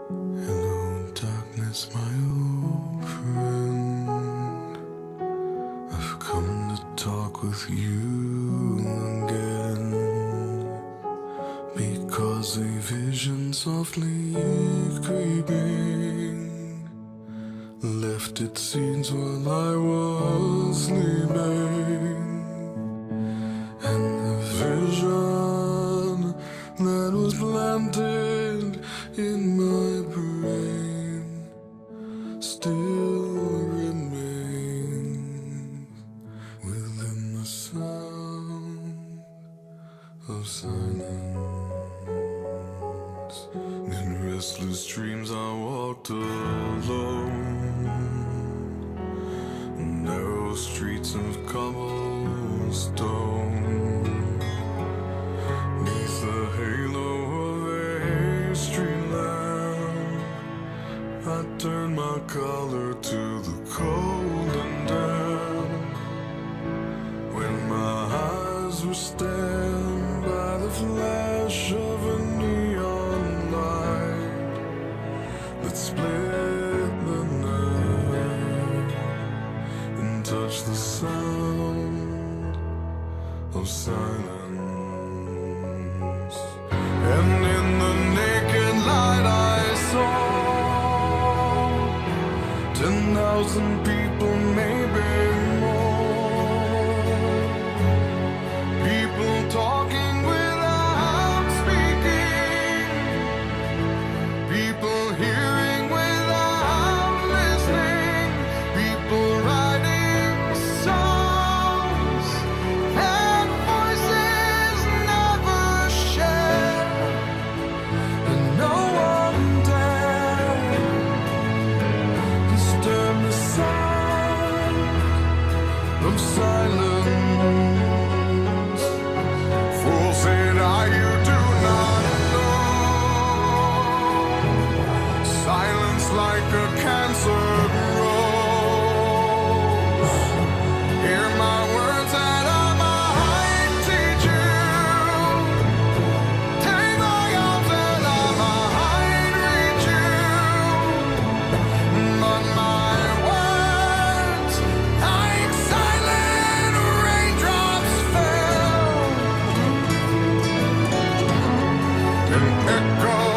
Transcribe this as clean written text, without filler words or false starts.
Hello, darkness, my old friend. I've come to talk with you again, because a vision softly creeping left its seeds while I was sleeping. And the vision that was planted in my brain still remains within the sound of silence. In restless dreams I walked alone, narrow streets of cobblestone, neath the halo of a street lamp. I turned my collar to the cold and damp, when my eyes were stabbed by the flash of a neon light that split the night and touched the sound of silence. And in the naked light I saw 10,000 people, maybe more. People talking without speaking, people hearing without listening, people writing songs that voices never share, and no one dared disturb the sound of silence. Fool, said I, you do not know. Silence like a cancer grows. Hear my words that I might teach you. Take my arms that I might reach you. But my words, like silent raindrops, fell and echoed